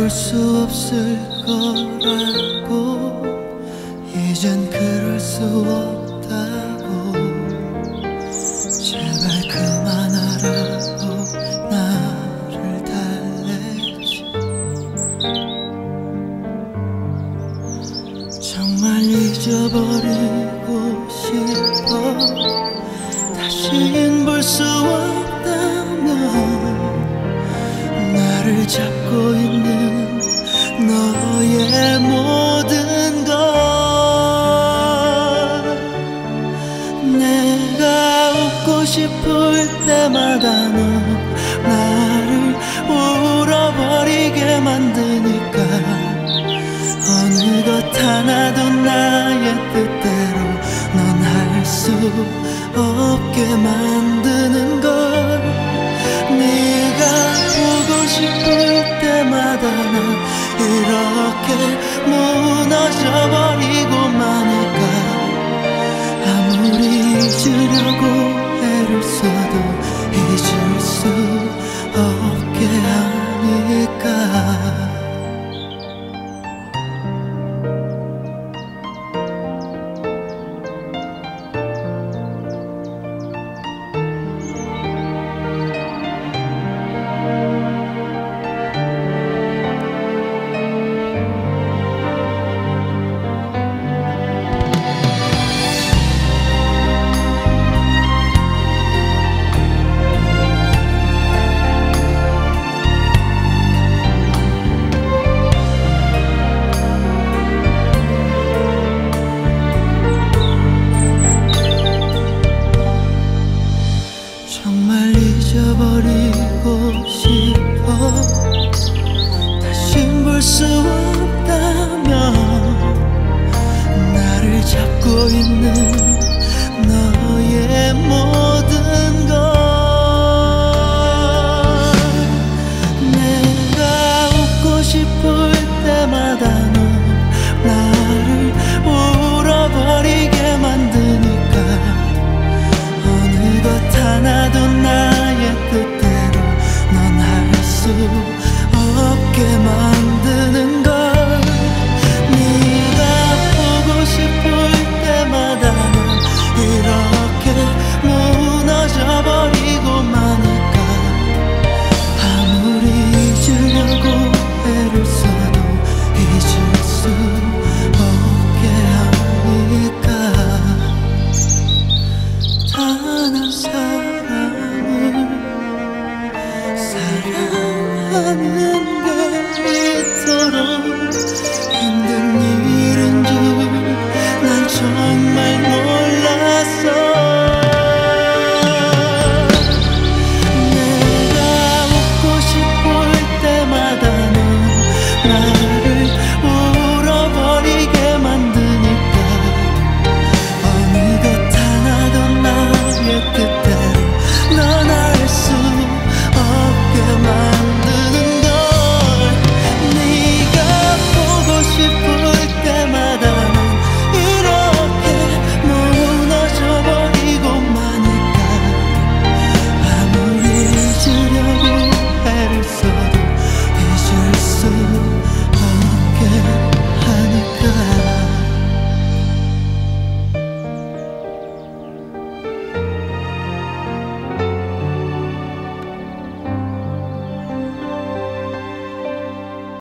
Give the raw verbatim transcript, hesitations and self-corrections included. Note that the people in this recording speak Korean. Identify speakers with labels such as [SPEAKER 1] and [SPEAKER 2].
[SPEAKER 1] 바꿀 수 없을 거라고, 이젠 그럴 수 없다고. 제발 그만하라고 나를 달래지. 정말 잊어버리고 싶어. 다신 볼 수 없다면 나를 잡고 있는 너의 모든 것. 내가 웃고 싶을 때마다 너 나를 울어버리게 만드니까, 어느 것 하나도 나의 뜻대로 넌 할 수 없게 만드는 걸. 네가 보고 싶을 때마다 난 이렇게 무너져버리고 마니까, 아무리 잊으려고 애를 써도 잊을 수 없게 하니까. 정말 잊어버리고 싶어. 다신 볼 수 없다면 나를 잡고 있는 너의 모든 것. 내가 웃고 싶을 때마다 넌 나를 울어버리게 만드니까, 어느 것 하나도 나의 뜻대로 넌 할 수 없게 만드는 걸. 네가 보고 싶을 때마다 넌 이렇게 무너져버리고 마니까, 아무리 잊으려고 애를 써도 잊을 수 없게 하니까. 단 한 사람을 사랑하는